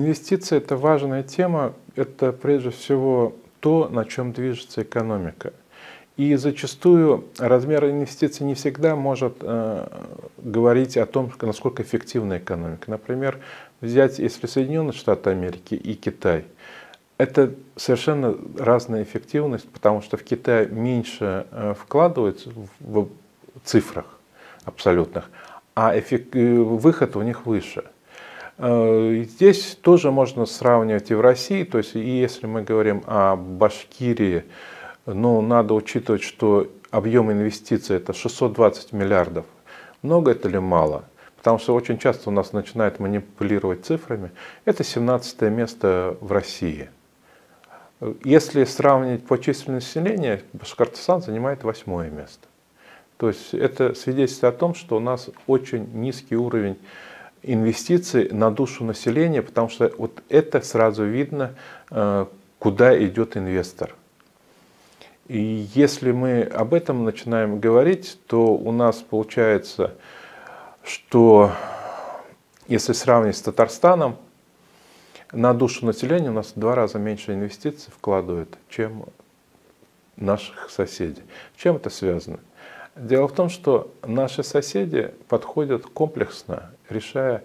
Инвестиции – это важная тема, это прежде всего то, на чем движется экономика. И зачастую размер инвестиций не всегда может говорить о том, насколько эффективна экономика. Например, взять, если Соединенные Штаты Америки и Китай, это совершенно разная эффективность, потому что в Китае меньше вкладывается в цифрах абсолютных, а выход у них выше. Здесь тоже можно сравнивать и в России, то есть и если мы говорим о Башкирии, но надо учитывать, что объем инвестиций это 620 миллиардов. Много это или мало? Потому что очень часто у нас начинают манипулировать цифрами. Это 17 место в России. Если сравнить по численности населения, Башкортостан занимает 8 место. То есть это свидетельствует о том, что у нас очень низкий уровень инвестиций на душу населения, потому что вот это сразу видно, куда идет инвестор. И если мы об этом начинаем говорить, то у нас получается, что если сравнить с Татарстаном, на душу населения у нас в 2 раза меньше инвестиций вкладывают, чем наших соседей. С чем это связано? Дело в том, что наши соседи подходят комплексно, решая,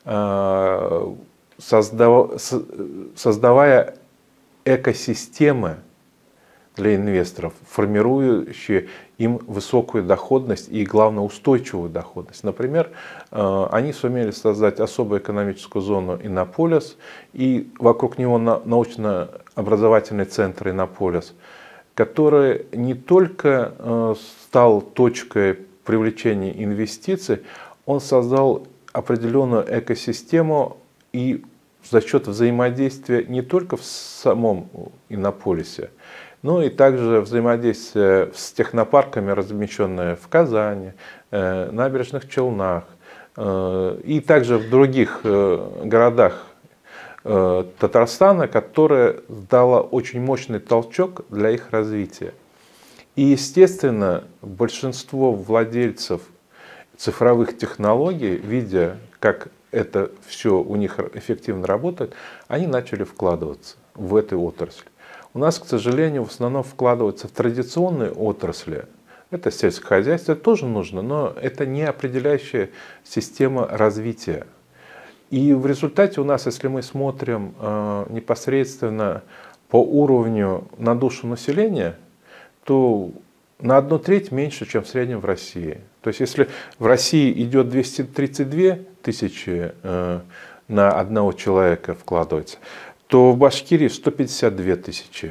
создавая экосистемы для инвесторов, формирующие им высокую доходность и, главное, устойчивую доходность. Например, они сумели создать особую экономическую зону Иннополис и вокруг него научно-образовательный центр Иннополис, который не только стал точкой привлечения инвестиций, он создал определенную экосистему и за счет взаимодействия не только в самом Иннополисе, но и также взаимодействие с технопарками, размещенные в Казани, Набережных Челнах и также в других городах Татарстана, которое дало очень мощный толчок для их развития. И, естественно, большинство владельцев цифровых технологий, видя, как это все у них эффективно работает, они начали вкладываться в эту отрасль. У нас, к сожалению, в основном вкладываются в традиционные отрасли. Это сельское хозяйство, это тоже нужно, но это не определяющая система развития. И в результате у нас, если мы смотрим непосредственно по уровню на душу населения, то на 1/3 меньше, чем в среднем в России. То есть если в России идет 232 тысячи на одного человека вкладывается, то в Башкирии 152 тысячи.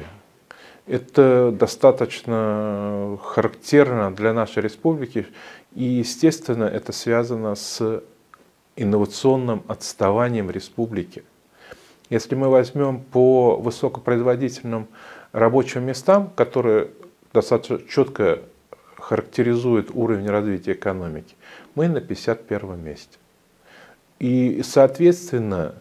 Это достаточно характерно для нашей республики. И, естественно, это связано с инновационным отставанием республики. Если мы возьмем по высокопроизводительным рабочим местам, которые достаточно четко характеризуют уровень развития экономики, мы на 51 месте. И, соответственно,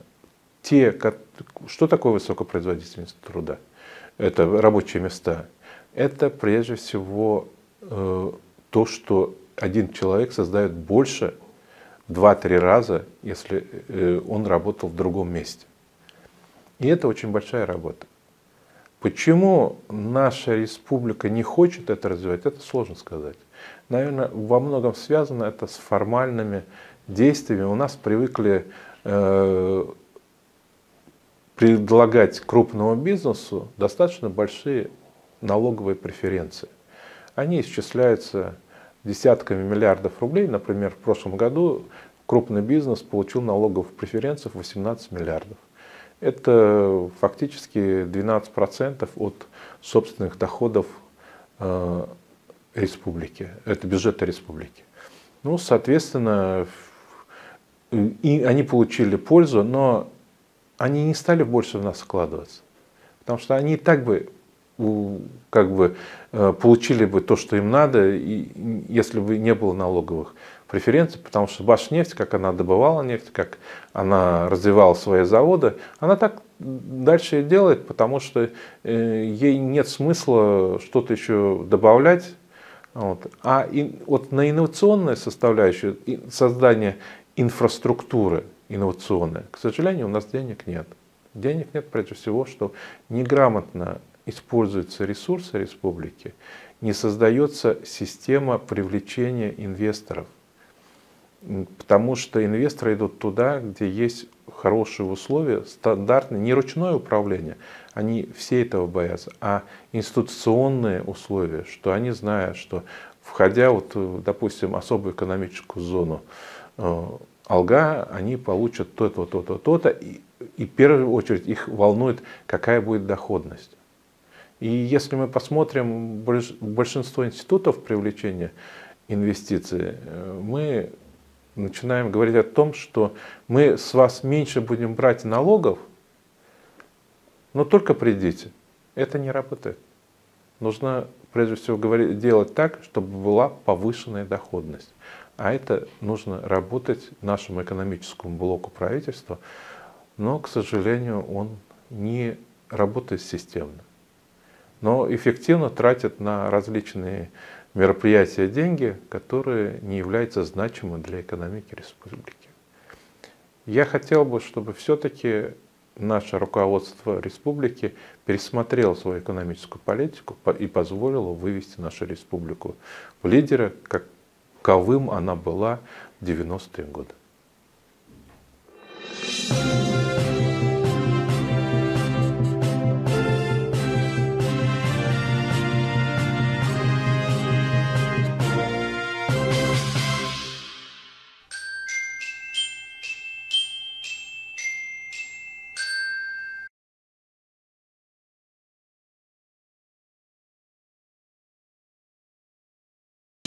что такое высокопроизводительность труда? Это рабочие места. Это прежде всего то, что один человек создает больше в 2-3 раза, если он работал в другом месте. И это очень большая работа. Почему наша республика не хочет это развивать, это сложно сказать. Наверное, во многом связано это с формальными действиями. У нас привыкли предлагать крупному бизнесу достаточно большие налоговые преференции. Они исчисляются десятками миллиардов рублей. Например, в прошлом году крупный бизнес получил налоговых преференций 18 миллиардов. Это фактически 12% от собственных доходов республики. Это бюджета республики. Ну, соответственно, и они получили пользу, но они не стали больше в нас вкладываться. Потому что они и так бы получили бы то, что им надо, если бы не было налоговых преференций, потому что Башнефть, как она добывала нефть, как она развивала свои заводы, она так дальше и делает, потому что ей нет смысла что-то еще добавлять. Вот. Вот на инновационную составляющую, создание инфраструктуры инновационной, к сожалению, у нас денег нет. Денег нет прежде всего, что неграмотно используются ресурсы республики, не создается система привлечения инвесторов. Потому что инвесторы идут туда, где есть хорошие условия, стандартные, не ручное управление, они все этого боятся, а институционные условия, что они знают, что входя, допустим, особую экономическую зону Алга, они получат то-то, то-то, то-то, и в первую очередь их волнует, какая будет доходность. И если мы посмотрим большинство институтов привлечения инвестиций, мы начинаем говорить о том, что мы с вас меньше будем брать налогов, но только придите. Это не работает. Нужно прежде всего делать так, чтобы была повышенная доходность. А это нужно работать нашему экономическому блоку правительства, но, к сожалению, он не работает системно. Но эффективно тратят на различные мероприятия деньги, которые не являются значимыми для экономики республики. Я хотел бы, чтобы все-таки наше руководство республики пересмотрело свою экономическую политику и позволило вывести нашу республику в лидеры, каковым она была в 90-е годы.